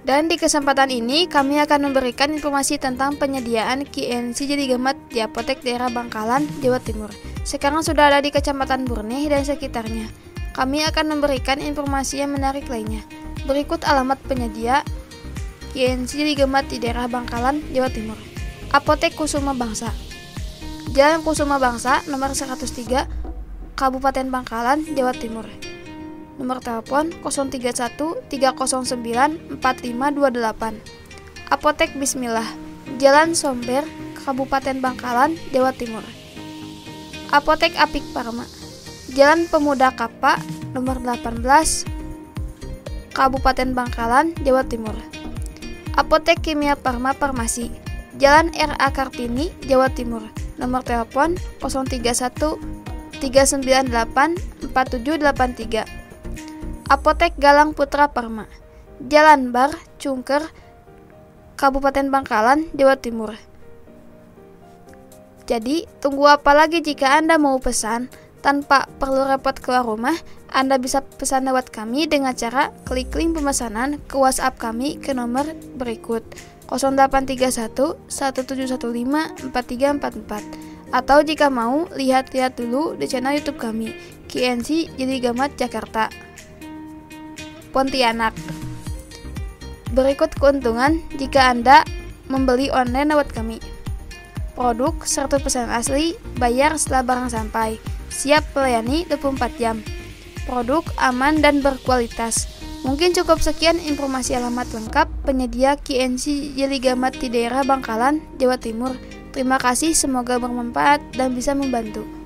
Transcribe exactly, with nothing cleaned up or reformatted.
Dan di kesempatan ini kami akan memberikan informasi tentang penyediaan Q N C Jeligamat di apotek daerah Bangkalan, Jawa Timur. Sekarang sudah ada di Kecamatan Burneh dan sekitarnya. Kami akan memberikan informasi yang menarik lainnya. Berikut alamat penyedia Q N C Jeligamat di daerah Bangkalan, Jawa Timur. Apotek Kusuma Bangsa, Jalan Kusuma Bangsa, nomor seratus tiga, Kabupaten Bangkalan, Jawa Timur. Nomor telepon nol tiga satu tiga nol sembilan empat lima dua delapan. Apotek Bismillah, Jalan Somber, Kabupaten Bangkalan, Jawa Timur. Apotek Apik Parma, Jalan Pemuda Kapa, nomor delapan belas, Kabupaten Bangkalan, Jawa Timur. Apotek Kimia Parma Farmasi, Jalan R A Kartini, Jawa Timur. Nomor telepon nol tiga satu tiga sembilan delapan empat tujuh delapan tiga. Apotek Galang Putra Parma, Jalan Bar, Cungker, Kabupaten Bangkalan, Jawa Timur. Jadi, tunggu apa lagi jika Anda mau pesan? Tanpa perlu repot keluar rumah, Anda bisa pesan lewat kami dengan cara klik link pemesanan ke WhatsApp kami ke nomor berikut nol delapan tiga satu satu tujuh satu lima empat tiga empat empat. Atau jika mau, lihat-lihat dulu di channel YouTube kami, Q N C Jeligamat Jakarta, Pontianak. Berikut keuntungan jika Anda membeli online lewat kami. Produk seratus persen asli, bayar setelah barang sampai, siap melayani dua puluh empat jam. Produk aman dan berkualitas. Mungkin cukup sekian informasi alamat lengkap penyedia Q N C Jeligamat di daerah Bangkalan, Jawa Timur. Terima kasih, semoga bermanfaat dan bisa membantu.